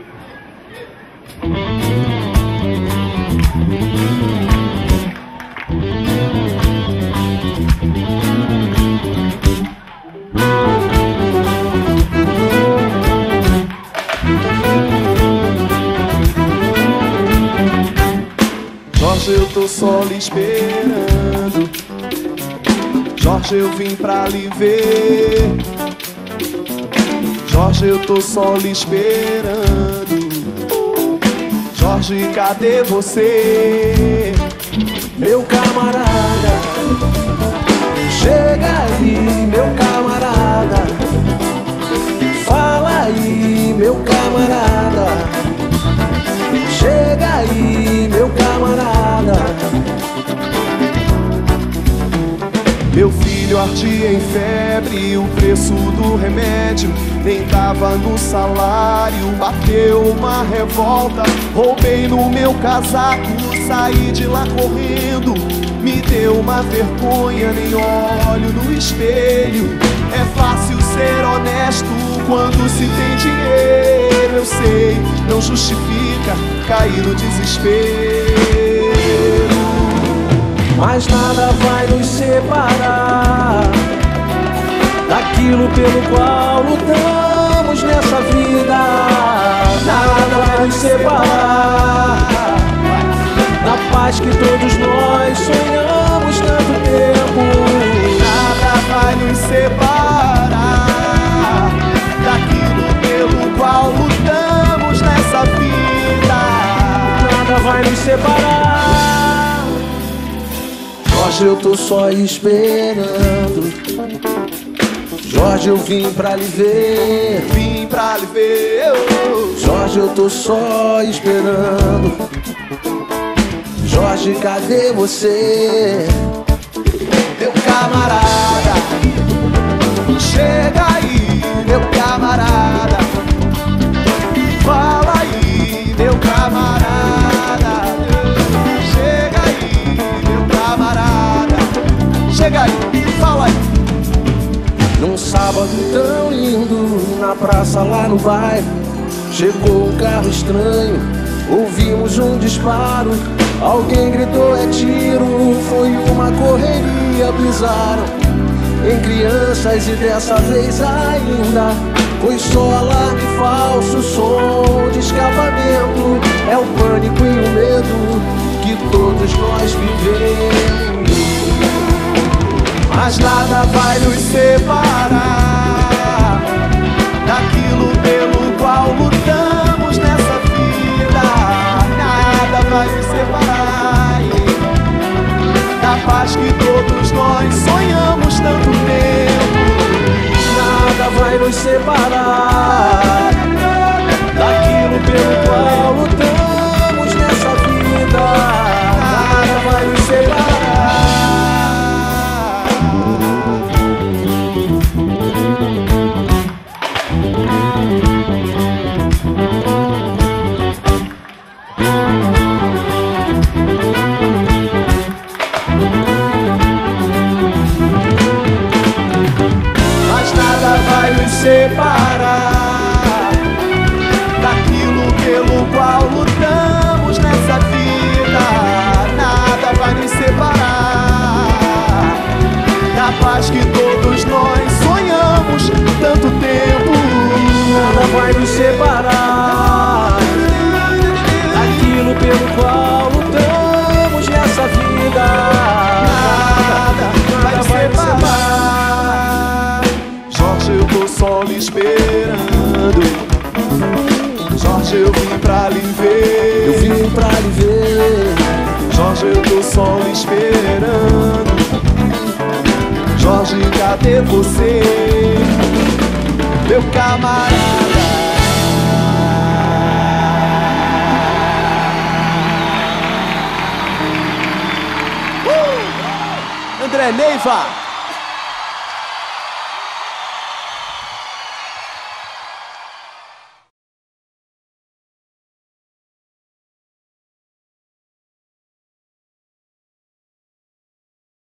Jorge, eu tô só lhe esperando. Jorge, eu vim pra lhe ver. Jorge, eu tô só lhe esperando. Jorge, cadê você? Meu camarada, chega aí, meu camarada. Fala aí, meu camarada. Chega aí, meu camarada. Meu filho ardia em febre, o preço do remédio nem tava no salário. Bateu uma revolta, roubei no meu casaco, saí de lá correndo. Me deu uma vergonha, nem olho no espelho. É fácil ser honesto quando se tem dinheiro, eu sei, não justifica cair no desespero. Mas nada vai nos separar daquilo pelo qual lutamos nessa vida. Nada vai nos separar da paz que todos nós sonhamos tanto tempo. Nada vai nos separar daquilo pelo qual lutamos nessa vida. Nada vai nos separar. Jorge, eu tô só esperando. Jorge, eu vim pra lhe ver. Vim pra lhe ver. Jorge, eu tô só esperando. Jorge, cadê você? Meu camarada, chega aí, meu camarada. Fala aí, meu camarada. Chega aí, meu camarada. Chega aí, fala aí. Num sábado tão lindo, na praça lá no bairro, chegou um carro estranho, ouvimos um disparo. Alguém gritou, é tiro, foi uma correria. Pisaram em crianças e dessa vez ainda foi só alarme falso, som de escapamento. É o pânico e o medo que todos nós vivemos. Mas nada vai nos separar daquilo pelo qual lutamos nessa vida. Nada vai nos separar da paz que todos nós sonhamos tanto tempo. Nada vai nos separar daquilo pelo qual lutamos nessa vida. Nada vai nos separar. Separar daquilo pelo qual lutamos nessa vida. Nada vai nos separar da paz que todos nós sonhamos tanto tempo. Nada vai nos separar daquilo pelo qual lutamos nessa vida. Nada vai nos separar. Jorge, eu tô só lhe esperando. Jorge, eu vim pra lhe ver. Eu vim pra lhe ver. Jorge, eu tô só lhe esperando. Jorge, cadê você? Meu camarada. André Neiva.